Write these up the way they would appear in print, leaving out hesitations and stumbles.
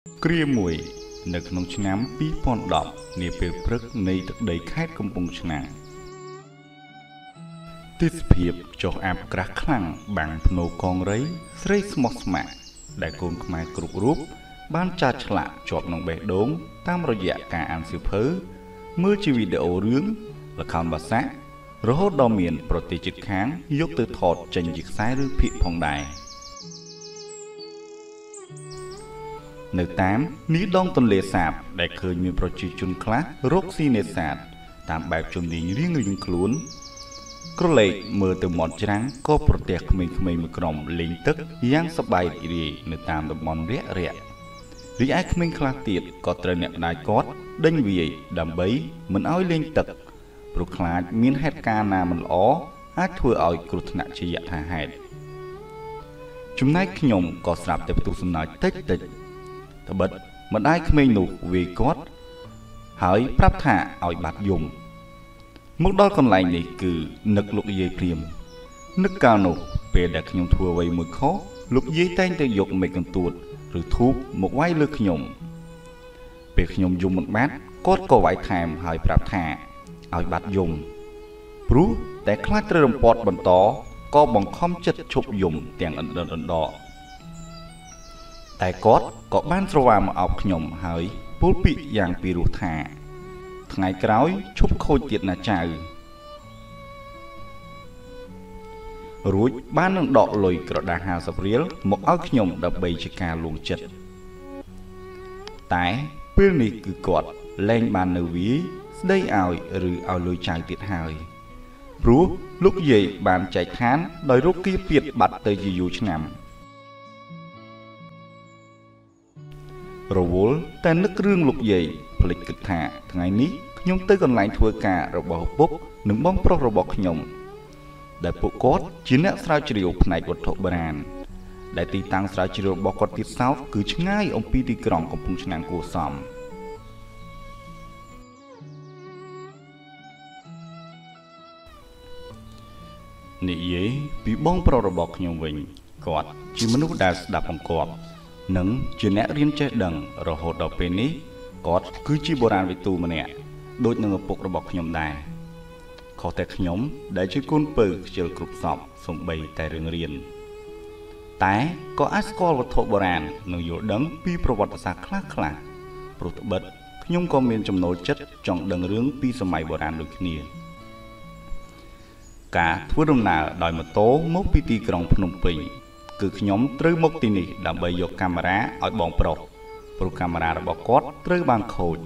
គ្រាមួយនៅក្នុងឆ្នាំ2010នាពេលព្រឹកនៃទឹកដីខេត្តកំពង់ឆ្នាំងទេសភាពចុះអាប់ក្រាស់ខ្លាំងបាំងភ្នោកងរៃស្រីស្មោះស្ម័គ្រដែលកូនខ្មែរគ្រប់រូបបានចាត់ឆ្លាក់ជាប់ក្នុងបេះដូងតាមរយៈការអានសៀវភៅមើលជាវីដេអូរឿងល្ខោនបាសាក់រហូតដល់មានប្រទេសជិតខាងយកទៅថតចេញជាខ្សែឬភាគផងដែរនៅតាមនេះដងទន្លេសាបដែលឃើញមានប្រជាជនខ្លះរកស៊ីនេសាទតាមបែបជំនាញរៀងៗខ្លួនក្រឡេកមើលទៅមាត់ច្រាំងក៏ប្រទះក្មេងៗមួយក្រុមលេងទឹកយ៉ាងសប្បាយរីករាយនៅតាមតំបន់រាក់ៗរីឯក្មេងខ្លះទៀតក៏ត្រូវអ្នកម្ដាយគាត់ដេញវាយដើម្បីមិនឲ្យលេងទឹកព្រោះខ្លាចមានហេតុការណ៍ណាមិនល្អអាចធ្វើឲ្យគ្រោះថ្នាក់ជាយថាហេតុចំណែកខ្ញុំក៏ស្រាប់តែផ្ទុះសំណើចតិចត្បិតម្ដាយក្មេងនោះវាយគាត់ហើយប្រាប់ថាឲ្យបាត់យំមកដល់កន្លែងនេះគឺនឹកលោកយាយព្រាមនឹកកាលនោះពេលដែលខ្ញុំធ្វើអ្វីមួយខុសលោកយាយតែងតែយកមេកន្ទួតឬធូបមកវាយលើខ្ញុំពេលខ្ញុំយំមិនបាត់គាត់ក៏វាយថែមហើយប្រាប់ថាឲ្យបាត់យំព្រោះតែខ្លាចត្រូវរំពាត់បន្តក៏បង្ខំចិត្តឈប់យំទាំងអណ្ដើអណ្ដកតែគាត់ក៏បានស្រវាមកអោបខ្ញុំហើយពោលពាក្យយ៉ាងពីរោះថាថ្ងៃក្រោយឈប់ខូចទៀតណាចៅរួចបាននឹងដកលុយក្រដាស50រៀលមកឲ្យខ្ញុំដើម្បីជាការលួងចិត្តតែពេលនេះគឺគាត់លែងបាននៅវាស្ដីឲ្យឬឲ្យលុយចៅទៀតហើយព្រោះលោកយាយបានចែកឋានដោយរកគៀពៀតបាត់ទៅជាយូរឆ្នាំរវល់តែនឹករឿងលោកយាយភ្លេចគិតថាថ្ងៃនេះខ្ញុំទៅកន្លែងធ្វើការរបស់ឪពុកនិងបងប្រុសរបស់ខ្ញុំដែលពួកគាត់ជាអ្នកស្រាវជ្រាវផ្នែកវត្ថុបុរាណដែលទីតាំងស្រាវជ្រាវរបស់គាត់ទៀតសោតគឺឆ្ងាយអំពីទីក្រុងកំពង់ឆ្នាំងគួរសមនិយាយពីបងប្រុសរបស់ខ្ញុំវិញគាត់ជាមនុស្សដែលស្ដាប់បង្គាប់និងជាអ្នករៀនចេះដឹងរហូតដល់ពេលនេះគាត់គឺជាបុរាណវិទូម្នាក់ដូចនឹងឪពុករបស់ខ្ញុំដែរខុសតែខ្ញុំដែលជាកូនពៅខ្ជិលគ្រប់សពសំបីតែរឿងរៀនតែក៏អាចស្គាល់វត្ថុបុរាណនិងយល់ដឹងពីប្រវត្តិសាស្ត្រខ្លះព្រោះត្បិតខ្ញុំក៏មានចំណូលចិត្តចង់ដឹងរឿងពីសម័យបុរាណដូចគ្នាការធ្វើដំណើរដោយម៉ូតូមកពីទីក្រុងភ្នំពេញគឺខ្ញុំត្រូវមកទីនេះដើម្បីយកកាមេរ៉ាឲ្យបងប្រុសព្រោះកាមេរ៉ារបស់គាត់ត្រូវបានខូច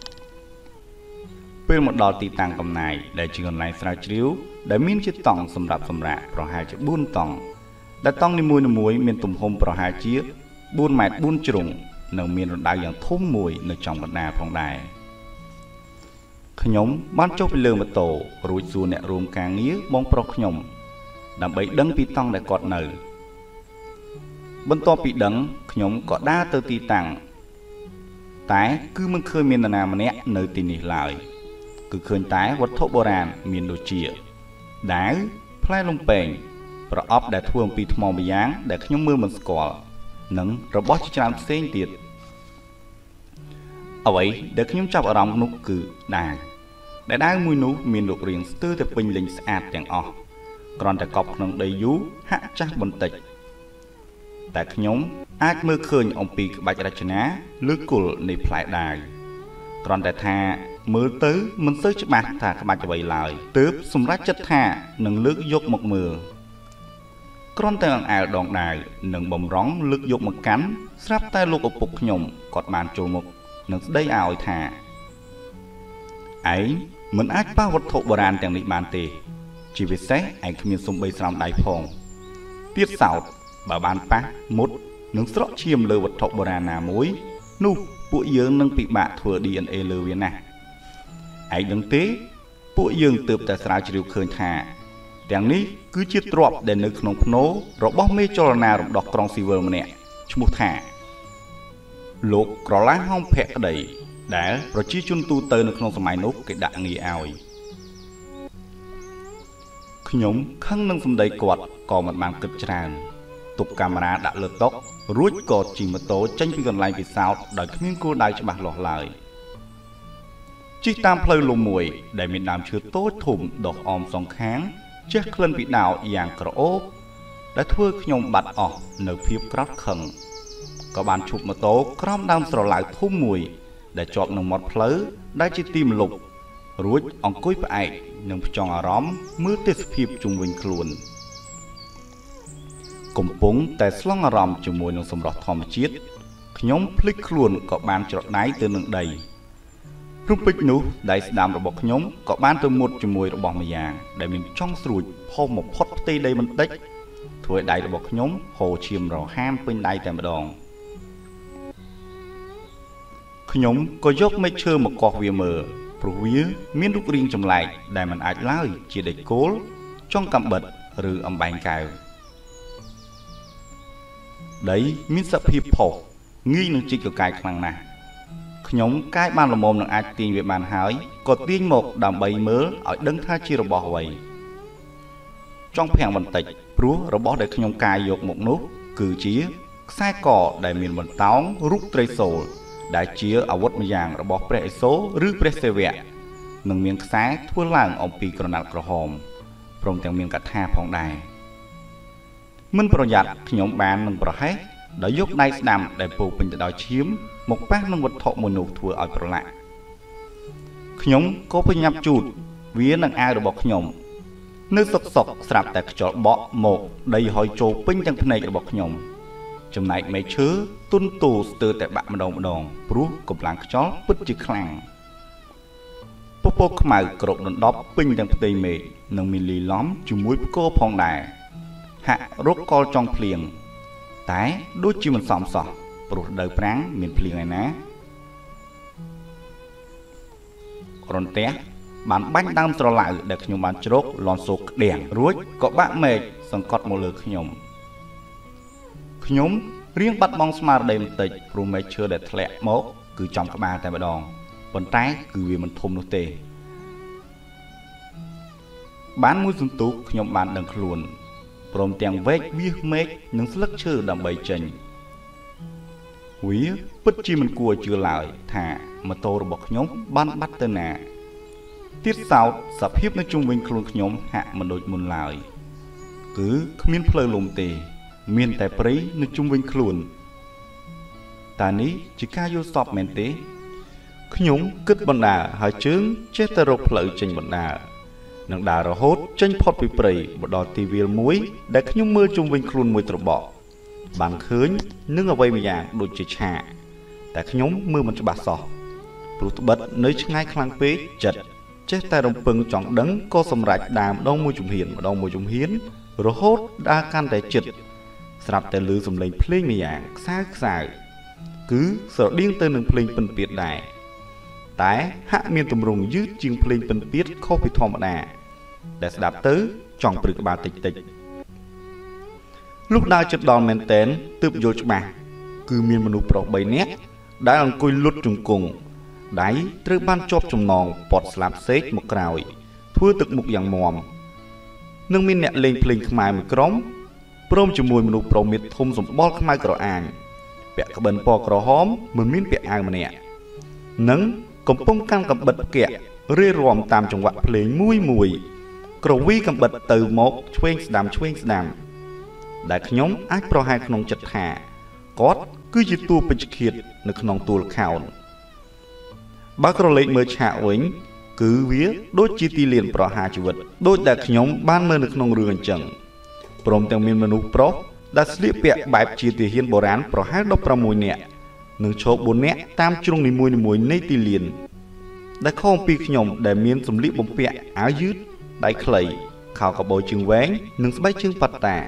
ពេលមកដល់ទីតាំងកំណាយដែលជាកន្លែងស្រាវជ្រាវដែលមានជាតង់សម្រាប់សម្រាកប្រហែលជា4តង់ដែលតង់នីមួយៗមានទំហំប្រហែលជា4ម៉ែត្រ4ជ្រុងនិងមានរណ្ដៅយ៉ាងធំមួយនៅចំកណ្ដាលផងដែរខ្ញុំបានចុះពីលើម៉ូតូរួចសួរអ្នករួមការងារបងប្រុសខ្ញុំដើម្បីដឹងពីតង់ដែលគាត់នៅបន្ទាប់ពីដឹងខ្ញុំក៏ដើរទៅទីតាំងតែគឺមិនឃើញមាននរណាម្នាក់នៅទីនេះឡើយគឺឃើញតែវត្ថុបុរាណមានដូចជាដាវផ្លែលំពែងប្រអប់ដែលធ្វើអំពីថ្មម្យ៉ាងដែលខ្ញុំមើលមិនស្គាល់និងរបស់ជាច្រើនផ្សេងទៀតអ្វីដែលខ្ញុំចាប់អារម្មណ៍នោះគឺដាវមួយនោះមានរូបរាងស្ទើរតែពេញលេញស្អាតទាំងអស់គ្រាន់តែកប់ក្នុងដីយូរហាក់ចាស់បន្តិចតែខ្ញុំអាចមើលឃើញអំពីក្បាច់រចនាលើគល់នៃផ្លែដាវគ្រាន់តែថាមើលទៅមិនសូវច្បាស់ថាក្បាច់អ្វីឡើយទើបសម្រេចចិត្តថានឹងលើកយកមកមើលគ្រាន់តែអង្អែលដងដាវនិងបំរុងលើកយកមកកាន់ស្រាប់តែលោកឪពុកខ្ញុំគាត់បានចូលមកនិងស្ដីឲ្យថាឯងមិនអាចប៉ះវត្ថុបុរាណទាំងនេះបានទេជាពិសេសឯងគ្មានសំបីស្រោមដៃផងទៀតសោតបើបានប៉ះមុតនឹងស្រក់ឈាមលើវត្ថុបុរាណណាមួយនោះពួកយើងនឹងពិបាកធ្វើ DNA លើវាណាស់ឯងដឹងទេពួកយើងទើបតែស្រាវជ្រាវឃើញថាទាំងនេះគឺជាទ្រព្យដែលនៅក្នុងភ្នូររបស់មេចលនារំដោះក្រុងស៊ីវិលម្នាក់ឈ្មោះថាលោកក្រឡាហោមភក្តីដែលប្រជាជនទូទៅនៅក្នុងសម័យនោះគេដាក់ងារឲ្យខ្ញុំខឹងនឹងសម្ដីគាត់ក៏មិនបានគិតច្រើនទុកកាមេរ៉ាដាក់លើតុរួចក៏ជិះម៉ូតូចេញពីកន្លែងពិសោធន៍ដោយគ្មានគោលដៅច្បាស់លាស់ឡើយជិះតាមផ្លូវលំមួយដែលមានដើមឈើតូចធំដុះអមសងខាងជះក្លិនពីដាវយ៉ាងក្រអូបដែលធ្វើខ្ញុំបាត់អស់នៅភាពក្រោធខឹងក៏បានឈប់ម៉ូតូក្រោមដើមស្រឡៅធំមួយដែលជាប់នឹងមាត់ផ្លូវដែលជាទីម្លប់រួចអង្គុយផ្អែកនិងផ្ចង់អារម្មណ៍មើលទេសភាពជុំវិញខ្លួនកំពុងតែស្លង់អារម្មណ៍ជាមួយនឹងសម្រស់ធម្មជាតិខ្ញុំភ្លេចខ្លួនក៏បានច្រដៃទៅនឹងដីព្រំពេចនោះដៃស្ដាំរបស់ខ្ញុំក៏បានទៅមុតជាមួយរបស់ម្យ៉ាងដែលមានចង់ស្រួចផុសមកផុតផ្ទៃដីបន្តិចធ្វើឲ្យដៃរបស់ខ្ញុំហូរឈាមរហាមពេញដៃតែម្ដងខ្ញុំក៏យកមែកឈើមកកោះវាមើលព្រោះវាមានរូបរាងចម្លែកដែលមិនអាចឡើយជាដែកគោលចុងកាំបិតឬអំបែងកែវដីមានសភាពផុសងាយនឹងជីកកកាយខ្លាំងណាស់ខ្ញុំកាយបានល្មមនឹងអាចទាញវាបានហើយក៏ទាញមកដើម្បីមើលឲ្យដឹងថាជារបស់អ្វីចង់ភាំងបន្តិចព្រោះរបស់ដែលខ្ញុំកាយយកមកនោះគឺជាខ្សែកដែលមានបន្តោងរូបត្រីសូលដែលជាអាវុធម្យ៉ាងរបស់ព្រះឥសូរឬព្រះសិវៈនិងមានខ្សែធ្វើឡើងអំពីក្រណាត់ក្រហមព្រមទាំងមានកថាផងដែរមិនប្រយ័ត្នខ្ញុំបាននឹងប្រហែសដោយយកដៃស្ដាំដែលពោពេញទៅដោយឈាមមកប៉ះនឹងវត្ថុមួយនោះធ្វើឲ្យប្រឡាក់ខ្ញុំក៏ប្រញាប់ជូតវានឹងអាវរបស់ខ្ញុំនៅសុកស្រាប់តែខ្យល់បក់មកដីហុយចូលពេញទាំងភ្នែករបស់ខ្ញុំចំណែកមែកឈើទុនតូស្ទើរតែបាក់ម្ដងព្រោះកម្លាំងខ្យល់ពិតជាខ្លាំងពពកខ្មៅក្រោកដណ្ដប់ពេញទាំងផ្ទៃមេឃនិងមានលីឡំជាមួយផ្គរផងដែរហាក់រកកលចង់ភ្លៀងតែដូចជាមិនសមសោះព្រោះរដូវប្រាំងមានភ្លៀងឯណារន្ទះបានបាញ់ដើមស្រឡៅដែលខ្ញុំបានជ្រកលន់សូកក្តៀងរួចក៏បាក់មែកសង្កត់មកលើខ្ញុំរៀងបាត់បង់ស្មារតីបន្តិចព្រោះមែកឈើដែលធ្លាក់មកគឺចំក្បាលតែម្ដងប៉ុន្តែគឺវាមិនធំនោះទេបានមួយសន្ទុះខ្ញុំបានដឹងខ្លួនព្រមទាំងវែកវាសមែកនិងស្លឹកឈើដើម្បីចេញវាពិតជាមិនគួរជឿឡើយថាម៉ូតូរបស់ខ្ញុំបានបាត់ទៅណាទៀតសោតសភាពនៅជុំវិញខ្លួនខ្ញុំហាក់មិនដូចមុនឡើយគឺគ្មានផ្លូវលំទេមានតែព្រៃនៅជុំវិញខ្លួនតើនេះជាការយល់សប្តិមែនទេខ្ញុំគិតបណ្ដាហើយជើងចេះតែរកផ្លូវចេញបណ្ដានឹងដើររហូតចេញផុតពីព្រៃមកដល់ទីវាលមួយដែលខ្ញុំមើលជុំវិញខ្លួនមួយត្របកបានឃើញនឹងអ្វីម្យ៉ាងដូចជាឆាកតែខ្ញុំមើលមិនច្បាស់សោះព្រោះត្បិតនៅឆ្ងាយខ្លាំងពេកចិត្តចេះតែរំពឹងចង់ដឹងក៏សម្រេចដើរម្ដងមួយជំហានរហូតដើរកាន់តែជិតស្រាប់តែឮសំឡេងភ្លេងម្យ៉ាងខ្សៅគឺស្រដៀងទៅនឹងភ្លេងពិណពាទ្យដែរតែហាក់មានទម្រង់យឺតជាងភ្លេងពិណពាទ្យខុសពីធម្មតាដែលស្ដាប់ទៅចង់ព្រឹកក្បាលតិចលុះដើរជិតដល់មែនតែនទើបយល់ច្បាស់គឺមានមនុស្សប្រុស3នាក់ដែលអង្គុយលុតជង្គង់ដៃត្រូវបានជាប់ចំណងពត់ស្លាប់សេកមកក្រោយធ្វើទឹកមុខយ៉ាងមាំនិងមានអ្នកលេងភ្លេងខ្មែរមួយក្រុមព្រមជាមួយមនុស្សប្រុសមាត់ធំសម្បល់ខ្មៅក្រអាងពាក់ក្បិនពណ៌ក្រហមមិនមានពាក់អាវម្នាក់និងកំពុងកាន់កាំបិតផ្គាក់រៀបរាប់តាមចង្វាក់ភ្លេងមួយក្រវីកាំបិតទៅមកឆ្វេងស្ដាំដែលខ្ញុំអាចប្រហែលក្នុងចិត្តថាគាត់គឺជាតួពេជ្ជឃាតនៅក្នុងទួលខោនបើក្រឡេកមើលឆាកវិញគឺវាដូចជាទីលានប្រហារជីវិតដូចដែលខ្ញុំបានមើលនៅក្នុងរឿងអញ្ចឹងព្រមទាំងមានមនុស្សប្រុសដែលស្លៀកពាក់បែបជាទាហានបុរាណប្រហែល16នាក់និងឈរ4នាក់តាមជ្រុងនីមួយៗនៃទីលានដែលខុសពីខ្ញុំដែលមានសម្លៀកបំពាក់អាវយឺតដៃខ្លីខោកាបូយជើងវែងនិងស្បែកជើងប៉ាត់តា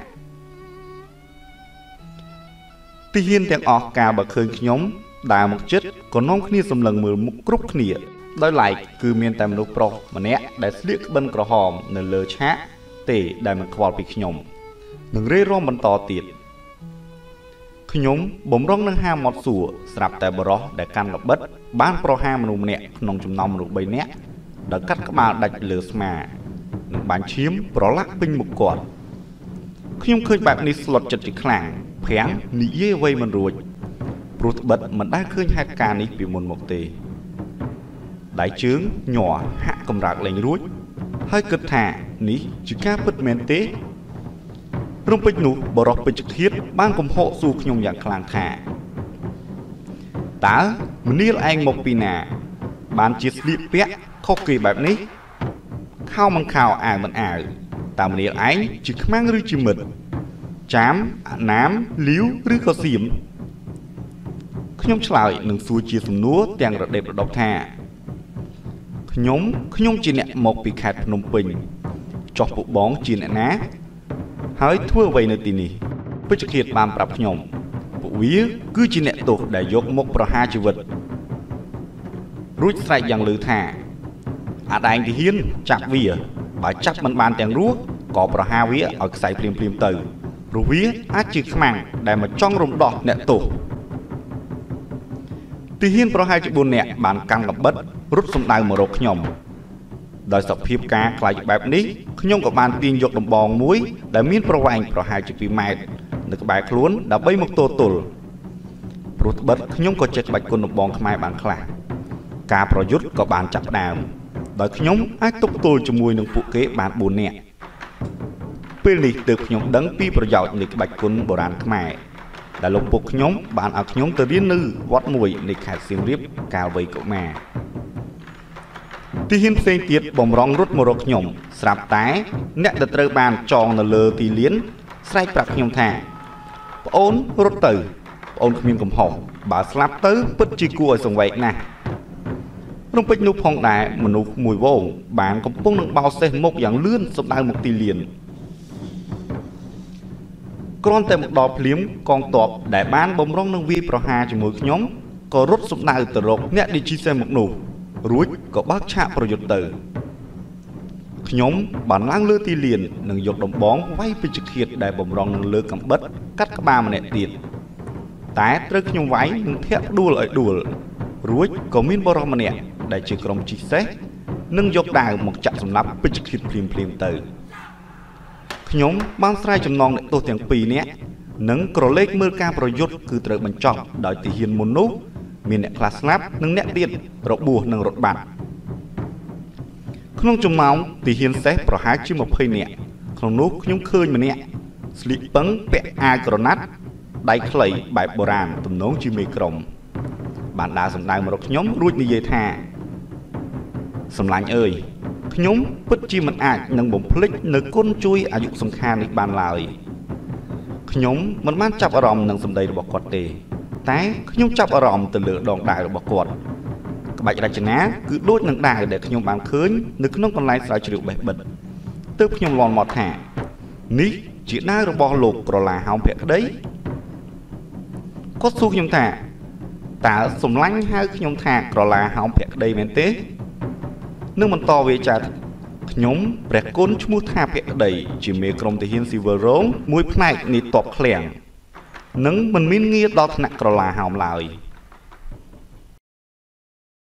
ទាហានទាំងអស់កាលបើឃើញខ្ញុំដើរមកជិតក៏នាំគ្នាសម្លឹងមើលមុខគ្រប់គ្នាដោយឡែកគឺមានតែមនុស្សប្រុសម្នាក់ដែលស្លៀកក្បិនក្រហមនៅលើឆាកទេដែលមិនខ្វល់ពីខ្ញុំនឹងរេរាំបន្តទៀតខ្ញុំបំរុងនឹងហាមាត់សួរស្រាប់តែបរោះដែលកាន់ល្បិតបានប្រហារមនុស្សម្នាក់ក្នុងចំណោមមនុស្ស3នាក់ដែលកាត់ក្បាលដាច់លើស្មានិងបាញ់ឈាមប្រឡាក់ពេញមុខគាត់ខ្ញុំឃើញបែបនេះស្លុតចិត្តជាខ្លាំងប្រាំងនិយាយអ្វីមិនរួចព្រោះត្បិតមិនដែលឃើញហេតុការណ៍នេះពីមុនមកទេដៃជើងញ័រហាក់កម្រើកលេងរួចហើយគិតថានេះជាការពិតមែនទេរំពេចនោះបរោះពេជ្ជឃាតបានកំហកសួរខ្ញុំយ៉ាងខ្លាំងថាតើមនាលឯងមកពីណាបានជាស្លៀកពាក់ខុសគេបែបនេះខោមិនខោអាវមិនអាវតើមនាលឯងជាខ្មាំងឬជាមិត្តចាមអណាមលាវឬក៏សៀមខ្ញុំឆ្លើយនឹងសួរជាសំណួរទាំងរដេបរដប់ថាខ្ញុំជាអ្នកមកពីខេត្តភ្នំពេញចោះពួកបងជាអ្នកណាហើយធ្វើអ្វីនៅទីនេះពេជ្ជឃាតបានប្រាប់ខ្ញុំពួកវាគឺជាអ្នកទោសដែលយកមកប្រហារជីវិតរួចស្រែកយ៉ាងលឺថាអាដែងទាហានចាប់វាបើចាប់មិនបានទាំងរស់ក៏ប្រហារវាឲ្យខ្សែភ្លាមៗទៅព្រោះវាអាចជាខ្មាំងដែលមកចង់រំដោះអ្នកទោសទាហានប្រហែលជា4នាក់បានកាន់កាំបិតរត់សម្ដៅមករកខ្ញុំដោយសភាពការខ្លាចបែបនេះខ្ញុំក៏បានទាញយកដំបងមួយដែលមានប្រវែងប្រហែលជា2ម៉ែត្រនៅក្បែរខ្លួនដើម្បីមកទល់ព្រោះត្បិតខ្ញុំក៏ចេះក្បាច់គុនដំបងខ្មែរបានខ្លះការប្រយុទ្ធក៏បានចាប់ផ្ដើមដោយខ្ញុំអាចទប់ទល់ជាមួយនឹងពួកគេបាន4នាក់ពេលនេះទើបខ្ញុំដឹងពីប្រយោជន៍នៃក្បាច់គុនបុរាណខ្មែរដែលលោកពុកខ្ញុំបានឲ្យខ្ញុំទៅរៀននៅវត្តមួយនៃខេត្តសៀមរាបកាលវ័យកុមារទីហ៊ានផ្សេងទៀតបំរុងរត់មករកខ្ញុំស្រាប់តែអ្នកដែលត្រូវបានចងនៅលើទីលានស្រែកប្រាប់ខ្ញុំថាប្អូនរត់ទៅប្អូនគ្មានកំហុសបើស្លាប់ទៅពិតជាគួរឲ្យសង្វេគណាស់រំពេចនោះផងដែរមនុស្សមួយវងបានកំពុងនឹងបោសេះមុខយ៉ាងលឿនសម្ដៅមកទីលានគ្រាន់តែមកដល់ភ្លាមកងទ័ពដែលបានបំរុងនឹងវាយប្រហារជាមួយខ្ញុំក៏រត់សម្ដៅទៅរកអ្នកដែលជិះសេះមកនោះរួចក៏បើកឆាកប្រយុទ្ធទៅខ្ញុំបានឡើងលើទីលាននិងយកដំបងវាយពេជ្ជឃាតដែលបំរុងនឹងលើកាំបិតកាត់ក្បាលម្នាក់ទៀតតែត្រូវខ្ញុំវាយនឹងធាក់ដួលឲ្យដួលរួចក៏មានបរិសម្នាក់ដែលជាក្រុមជិះសេះនឹងយកដាវមកចាក់សម្លាប់ពេជ្ជឃាតភ្លាមទៅខ្ញុំបានស្រែកចំណងអ្នកទោសទាំង2នាក់និងក្រឡេកមើលការប្រយុទ្ធគឺត្រូវបញ្ចប់ដោយទាហានមុននោះមានអ្នកខ្លះស្លាប់និងអ្នកទៀតរបួសនិងរត់បាត់ក្នុងចំណោមទាហានសេះប្រហែលជា20នាក់ក្នុងនោះខ្ញុំឃើញម្នាក់ស្លៀកពឹងពាក់អាវក្រណាត់ដៃខ្លីបែបបុរាណទំនងជាមេក្រុមបានដើរសម្ដៅមករកខ្ញុំរួចនិយាយថាសម្លាញ់អើយខ្ញុំពិតជាមិនអាចនឹងបំភ្លេចនៅគុណជួយអាយុសង្ខារនេះបានឡើយខ្ញុំមិនបានចាប់អារម្មណ៍នឹងសម្ដីរបស់គាត់ទេតែខ្ញុំចាប់អារម្មណ៍ទៅលើដងដាវរបស់គាត់ក្បាច់រចនាគឺដូចនឹងដាវដែលខ្ញុំបានឃើញនៅក្នុងកន្លែងស្រាវជ្រាវបេះបិទទើបខ្ញុំលាន់មកថានេះជាដាវរបស់លោកក្រឡាហោមភក្តីគាត់សួរខ្ញុំថាតើសម្លាញ់ហៅខ្ញុំថាក្រឡាហោមភក្តីមែនទេនឹងបន្តវាចាខ្ញុំព្រះគុណឈ្មោះថាភក្តីជាមេក្រុមទាហានស៊ីវិលរងមួយផ្នែកនៃទ័ពឃ្លាំងនិងមិនមានងារដល់ថ្នាក់ក្រឡាហោមឡើយ